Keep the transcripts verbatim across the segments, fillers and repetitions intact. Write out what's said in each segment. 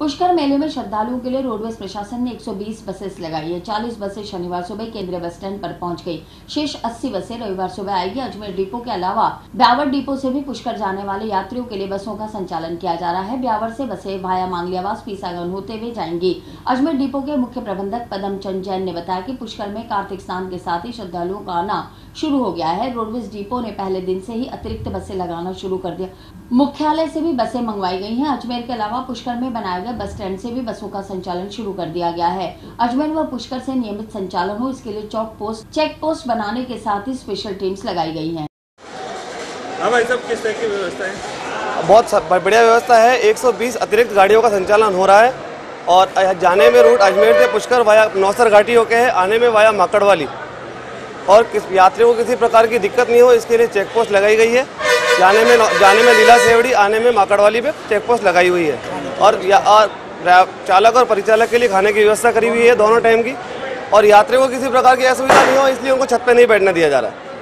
पुष्कर मेले में श्रद्धालुओं के लिए रोडवेज प्रशासन ने एक सौ बीस बसेस लगाई है। चालीस बसें शनिवार सुबह केंद्रीय बस स्टैंड पर पहुंच गई। शेष अस्सी बसें रविवार सुबह आएगी। अजमेर डिपो के अलावा ब्यावर डिपो से भी पुष्कर जाने वाले यात्रियों के लिए बसों का संचालन किया जा रहा है। ब्यावर से बसें भाया मांगलियावास पीसागंज होते हुए जाएंगी। अजमेर डिपो के मुख्य प्रबंधक पदम चंद जैन ने बताया कि पुष्कर में कार्तिक स्नान के साथ ही श्रद्धालुओं का आना शुरू हो गया है। रोडवेज डिपो ने पहले दिन से ही अतिरिक्त बसें लगाना शुरू कर दिया। मुख्यालय से भी बसें मंगवाई गई हैं। अजमेर के अलावा पुष्कर में बनाए गए बस स्टैंड से भी बसों का संचालन शुरू कर दिया गया है। अजमेर व पुष्कर से नियमित संचालन हो, इसके लिए चौक पोस्ट चेक पोस्ट बनाने के साथ ही स्पेशल टीम्स लगाई गई हैं। हाँ भाई साहब, किस तरह की व्यवस्था है? बहुत बढ़िया व्यवस्था है। एक सौ बीस अतिरिक्त गाड़ियों का संचालन हो रहा है और जाने में रूट अजमेर से पुष्कर वाया नौसर घाटी होके है, आने में वाया माकड़वाली। और किस यात्रियों को किसी प्रकार की दिक्कत नहीं हो, इसके लिए चेक पोस्ट लगाई गई है। जाने में जाने में लीला सेवड़ी, आने में माकड़वाली पे चेक पोस्ट लगाई हुई है। और, और चालक और परिचालक के लिए खाने की व्यवस्था करी हुई है दोनों टाइम की। और यात्रियों को किसी प्रकार की असुविधा नहीं हो, इसलिए उनको छत पे नहीं बैठने दिया जा रहा है।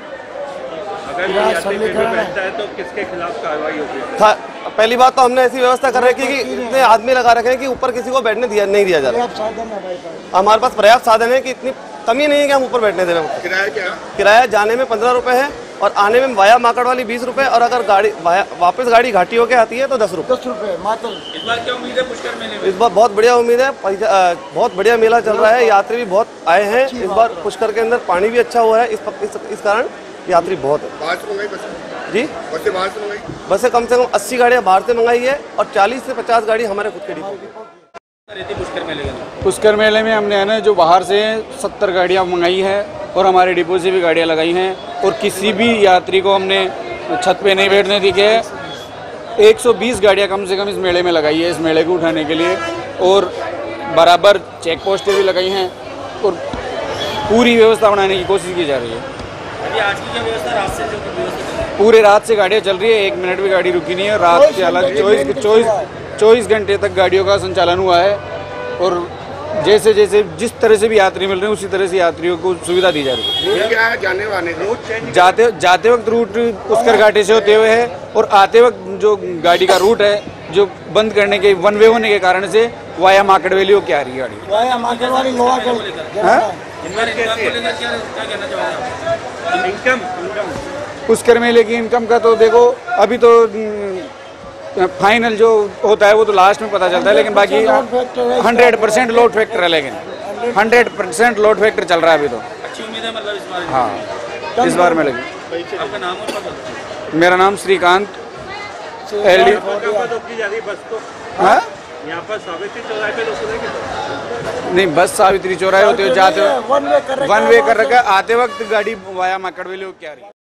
अगर यात्री फिर भी बैठता है तो किसके खिलाफ कार्रवाई होगी? पहली बात तो हमने ऐसी व्यवस्था कर रखी है कि इतने आदमी लगा रखे हैं कि ऊपर किसी को बैठने दिया नहीं दिया जा रहा। हमारे पास पर्याप्त साधन है कि इतनी कमी नहीं है कि हम ऊपर बैठने दे रहे हैं। किराया क्या? किराया जाने में पंद्रह रुपए है और आने में वाया माकड़वाली बीस रुपए, और अगर गाड़ी वापस गाड़ी घाटी होके आती है तो दस रुपए दस रुपए मात्र। इस बार क्या उम्मीद है पुष्कर मेले में? इस बार बहुत बढ़िया उम्मीद है। बहुत बढ़िया मेला चल रहा है। यात्री भी बहुत आए हैं। इस बार पुष्कर के अंदर पानी भी अच्छा हुआ है, इस इस, इस कारण यात्री बहुत है। बाहर से मंगाई बसें? जी, बसें बाहर से मंगाई? बसें कम से कम अस्सी गाड़ियाँ बाहर से मंगाई है और चालीस से पचास गाड़ी हमारे खुद के डिपो। पुष्कर मेले में पुष्कर मेले में हमने है ना जो बाहर से सत्तर गाड़ियाँ मंगाई है और हमारे डिपो से भी गाड़ियाँ लगाई हैं। और किसी भी यात्री को हमने छत पे नहीं बैठने दी है। एक सौ बीस गाड़ियाँ कम से कम इस मेले में लगाई है, इस मेले को उठाने के लिए। और बराबर चेक पोस्टें भी लगाई हैं और पूरी व्यवस्था बनाने की कोशिश की जा रही है। अभी आज की क्या व्यवस्था? रात से जो व्यवस्था पूरे रात से गाड़ियाँ चल रही है, एक मिनट भी गाड़ी रुकी नहीं है। रात से अलग चौबीस चौबीस चौबीस घंटे तक गाड़ियों का संचालन हुआ है। और जैसे जैसे जिस तरह से भी यात्री मिल रहे हैं उसी तरह से यात्रियों को सुविधा दी जा रही है। क्या है जाने वाले रूट चेंज? जाते जाते वक्त रूट पुष्कर घाटी से होते हुए है और आते वक्त जो गाड़ी का रूट है जो बंद करने के वन वे होने के कारण से वाया माकड़वेली होके आ रही है गाड़ी। वाया माकड़वाली लोहा इनकम पुष्कर मेले की इनकम का तो देखो अभी तो फाइनल जो होता है वो तो लास्ट में पता चलता है, लेकिन बाकी हंड्रेड परसेंट लोड फैक्टर है। लेकिन हंड्रेड परसेंट लोड फैक्टर चल रहा है अभी तो। अच्छी उम्मीद है मतलब इस बार? हाँ, इस बार में लगी। आपका नाम और पता? मेरा नाम श्रीकांत एल डी। रोकी जा रही बस को? हाँ, यहाँ पर सावित्री चौराहे पे रोक नहीं, बस सावित्री चौराहे होते हुए जाते वक्त वन वे कर रखा है। आते वक्त गाड़ी वाया माकड़वेली होके आ रही है।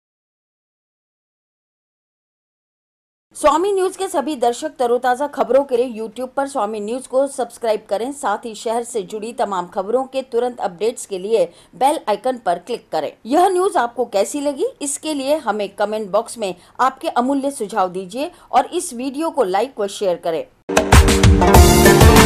स्वामी न्यूज के सभी दर्शक तरोताजा खबरों के लिए यूट्यूब पर स्वामी न्यूज को सब्सक्राइब करें। साथ ही शहर से जुड़ी तमाम खबरों के तुरंत अपडेट्स के लिए बेल आइकन पर क्लिक करें। यह न्यूज आपको कैसी लगी, इसके लिए हमें कमेंट बॉक्स में आपके अमूल्य सुझाव दीजिए और इस वीडियो को लाइक व शेयर करें।